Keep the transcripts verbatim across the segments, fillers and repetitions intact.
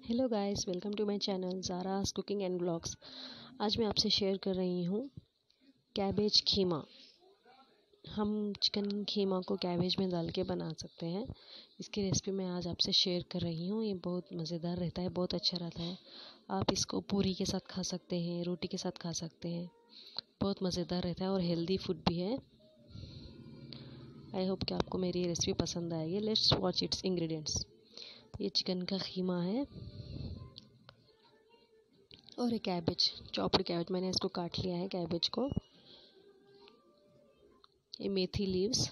Hello guys, welcome to my channel Zara's cooking and blogs. आज मैं आपसे शेयर कर रही हूँ कैबेज खीमा। हम चिकन खीमा को कैबेज में डाल के बना सकते हैं। इसकी रेसिपी मैं आज आपसे शेयर कर रही हूँ। ये बहुत मज़ेदार रहता है, बहुत अच्छा रहता है। आप इसको पूरी के साथ खा सकते हैं, रोटी के साथ खा सकते हैं। बहुत मज़ेदार रहता है और हेल्दी फूड भी है। आई होप कि आपको मेरी ये रेसिपी पसंद आएगी। Let's watch its ingredients. ये चिकन का खीमा है और एक कैबेज, चॉप्ड कैबेज। मैंने इसको काट लिया है कैबेज को। ये मेथी लीव्स,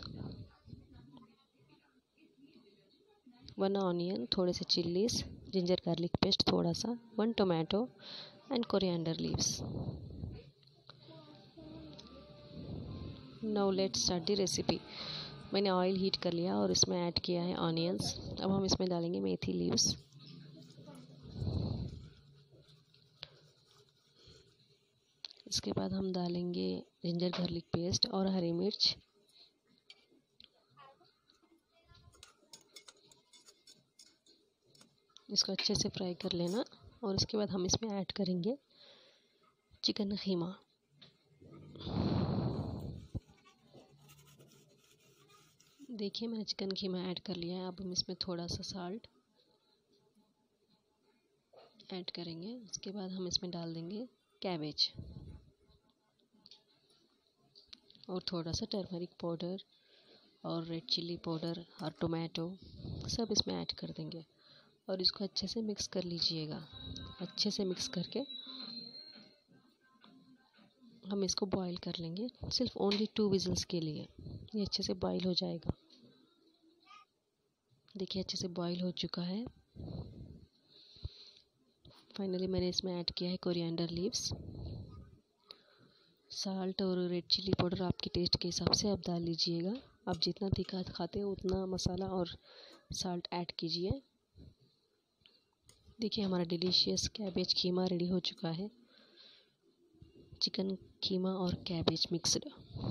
वन ऑनियन, थोड़े से चिल्लीज, जिंजर गार्लिक पेस्ट थोड़ा सा, one tomato and coriander leaves. Now let's start the recipe. मैंने ऑयल हीट कर लिया और इसमें ऐड किया है ऑनियंस। अब हम इसमें डालेंगे मेथी लीव्स, इसके बाद हम डालेंगे जिंजर गार्लिक पेस्ट और हरी मिर्च। इसको अच्छे से फ्राई कर लेना और उसके बाद हम इसमें ऐड करेंगे चिकन खीमा। देखिए, मैंने चिकन खीमा ऐड कर लिया है। अब हम इसमें थोड़ा सा साल्ट ऐड करेंगे। उसके बाद हम इसमें डाल देंगे कैबेज और थोड़ा सा टर्मरिक पाउडर और रेड चिल्ली पाउडर और टोमेटो सब इसमें ऐड कर देंगे और इसको अच्छे से मिक्स कर लीजिएगा। अच्छे से मिक्स करके हम इसको बॉईल कर लेंगे, सिर्फ ओनली टू विजल्स के लिए। ये अच्छे से बॉईल हो जाएगा। देखिए, अच्छे से बॉईल हो चुका है। फाइनली मैंने इसमें ऐड किया है कोरिएंडर लीव्स। साल्ट और रेड चिल्ली पाउडर आपके टेस्ट के हिसाब से आप डाल लीजिएगा। आप जितना तीखा खाते हो उतना मसाला और साल्ट ऐड कीजिए। देखिए, हमारा डिलीशियस कैबेज खीमा रेडी हो चुका है। चिकन खीमा और कैबेज मिक्सड।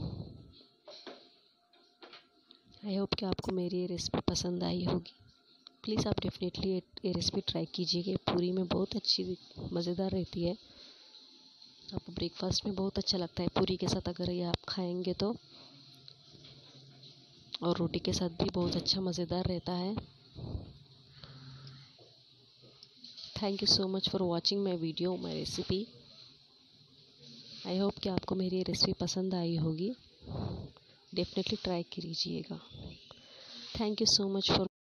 आई होप कि आपको मेरी ये रेसिपी पसंद आई होगी। प्लीज़ आप डेफिनेटली ये रेसिपी ट्राई कीजिएगा। पूरी में बहुत अच्छी मज़ेदार रहती है। आपको ब्रेकफास्ट में बहुत अच्छा लगता है पूरी के साथ अगर ये आप खाएंगे तो, और रोटी के साथ भी बहुत अच्छा मज़ेदार रहता है। Thank you so much for watching my video, my recipe. I hope कि आपको मेरी ये रेसिपी पसंद आई होगी। डेफिनेटली ट्राई कीजिएगा। Thank you so much for